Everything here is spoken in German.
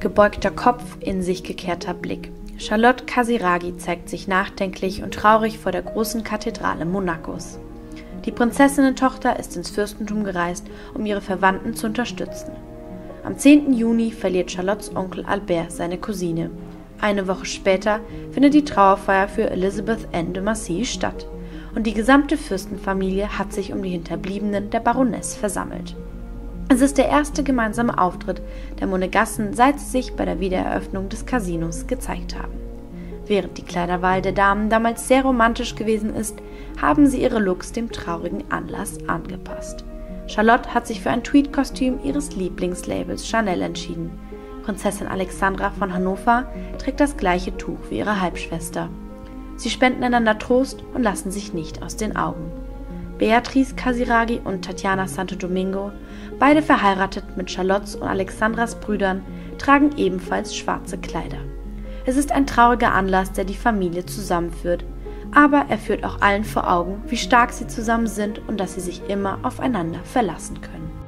gebeugter Kopf, in sich gekehrter Blick. Charlotte Casiraghi zeigt sich nachdenklich und traurig vor der großen Kathedrale Monacos. Die Prinzessinnentochter ist ins Fürstentum gereist, um ihre Verwandten zu unterstützen. Am 10. Juni verliert Charlottes Onkel Albert seine Cousine. Eine Woche später findet die Trauerfeier für Elizabeth Anne de Massy statt und die gesamte Fürstenfamilie hat sich um die Hinterbliebenen der Baroness versammelt. Es ist der erste gemeinsame Auftritt der Monegassen, seit sie sich bei der Wiedereröffnung des Casinos gezeigt haben. Während die Kleiderwahl der Damen damals sehr romantisch gewesen ist, haben sie ihre Looks dem traurigen Anlass angepasst. Charlotte hat sich für ein Tweed-Kostüm ihres Lieblingslabels Chanel entschieden. Prinzessin Alexandra von Hannover trägt das gleiche Tuch wie ihre Halbschwester. Sie spenden einander Trost und lassen sich nicht aus den Augen. Beatrice Casiraghi und Tatjana Santo Domingo, beide verheiratet mit Charlottes und Alexandras Brüdern, tragen ebenfalls schwarze Kleider. Es ist ein trauriger Anlass, der die Familie zusammenführt, aber er führt auch allen vor Augen, wie stark sie zusammen sind und dass sie sich immer aufeinander verlassen können.